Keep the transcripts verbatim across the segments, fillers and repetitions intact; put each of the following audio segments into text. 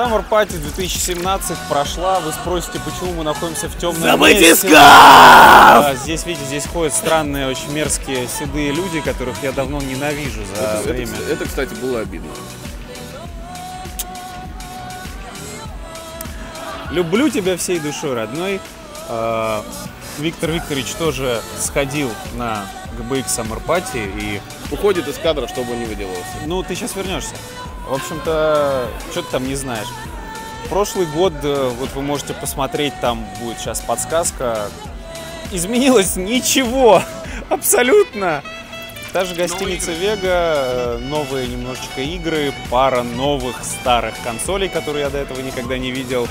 Summer Party две тысячи семнадцать прошла. Вы спросите, почему мы находимся в темном месте. Батискаф! Да, здесь, видите, здесь ходят странные, очень мерзкие, седые люди, которых я давно ненавижу за это, время. Это, это, кстати, было обидно. Люблю тебя всей душой, родной. Э, Виктор Викторович тоже сходил на джи би икс Summer Party и... Уходит из кадра, чтобы не выделывался. Ну, ты сейчас вернешься. В общем-то, что ты там не знаешь. Прошлый год, вот вы можете посмотреть, там будет сейчас подсказка. Изменилось ничего, абсолютно. Та же гостиница Вега, новые немножечко игры, пара новых старых консолей, которые я до этого никогда не видел.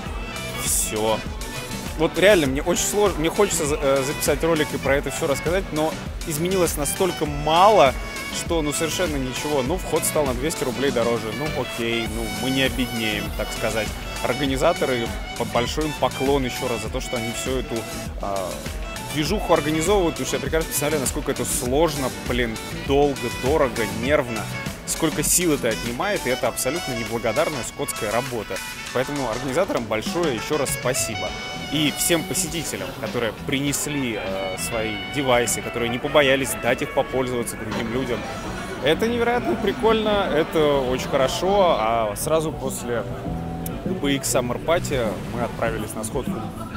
Все. Вот реально, мне очень сложно, мне хочется записать ролик и про это все рассказать, но изменилось настолько мало, что ну совершенно ничего. Ну, вход стал на двести рублей дороже. Ну, окей, ну, мы не обеднеем, так сказать. Организаторы, большой им поклон еще раз за то, что они всю эту э, движуху организовывают, потому что я прекрасно представляю, насколько это сложно, блин, долго, дорого, нервно. Сколько сил это отнимает, и это абсолютно неблагодарная скотская работа. Поэтому организаторам большое еще раз спасибо. И всем посетителям, которые принесли э, свои девайсы, которые не побоялись дать их попользоваться другим людям. Это невероятно прикольно, это очень хорошо. А сразу после джи би икс Summer Party мы отправились на сходку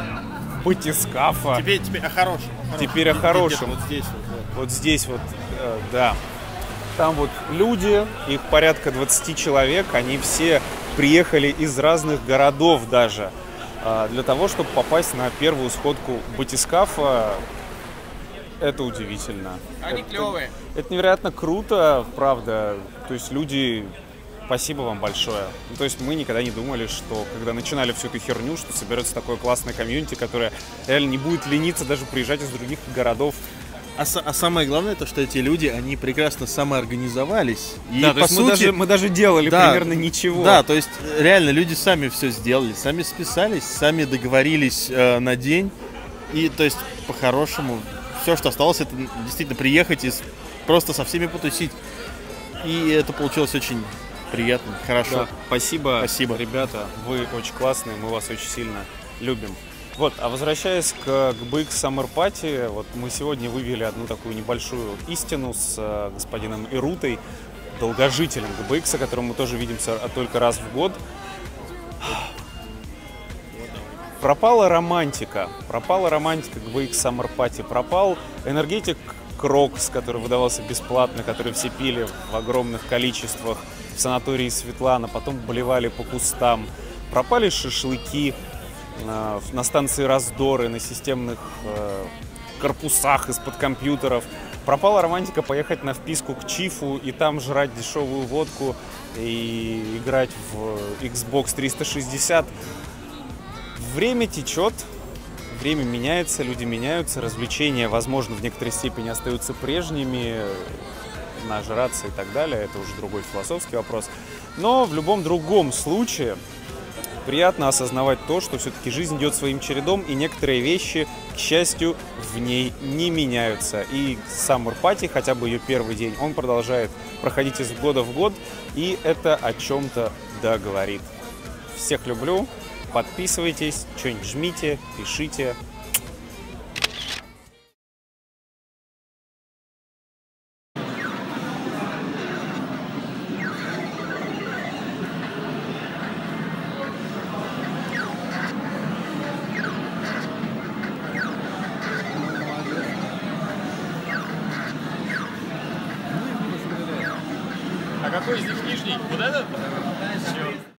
батискафа. Теперь, теперь о хорошем. О Теперь о хорошем. Вот здесь вот. Вот здесь вот, э, да. Там вот люди, их порядка двадцати человек, они все приехали из разных городов даже э, для того, чтобы попасть на первую сходку батискафа. Это удивительно. Они это, клевые. Это невероятно круто, правда. То есть люди, спасибо вам большое. Ну, то есть мы никогда не думали, что когда начинали всю эту херню, что соберется такое классное комьюнити, которое реально не будет лениться даже приезжать из других городов. А, а самое главное, то, что эти люди, они прекрасно самоорганизовались. И, да, то по есть сути, мы, даже, мы даже делали да, примерно ничего. Да, то есть реально люди сами все сделали, сами списались, сами договорились э, на день. И то есть по-хорошему все, что осталось, это действительно приехать и просто со всеми потусить. И это получилось очень приятно, хорошо. Да, спасибо, спасибо, ребята, вы очень классные, мы вас очень сильно любим. Вот, а возвращаясь к джи би икс Summer Party, вот мы сегодня вывели одну такую небольшую истину с э, господином Ирутой, долгожителем джи би икс, которому мы тоже видимся только раз в год. Пропала романтика, пропала романтика джи би икс Summer Party, пропал энергетик Крокс, который выдавался бесплатно, который все пили в огромных количествах в санатории Светлана, потом болевали по кустам, пропали шашлыки на станции Раздоры, на системных э, корпусах из-под компьютеров. Пропала романтика поехать на вписку к Чифу и там жрать дешевую водку и играть в Xbox триста шестьдесят. Время течет, время меняется, люди меняются, развлечения, возможно, в некоторой степени остаются прежними, нажраться и так далее, это уже другой философский вопрос. Но в любом другом случае приятно осознавать то, что все-таки жизнь идет своим чередом, и некоторые вещи, к счастью, в ней не меняются. И Summer Party, хотя бы ее первый день, он продолжает проходить из года в год, и это о чем-то да говорит. Всех люблю, подписывайтесь, что-нибудь жмите, пишите. А какой из них нижний? Вот этот?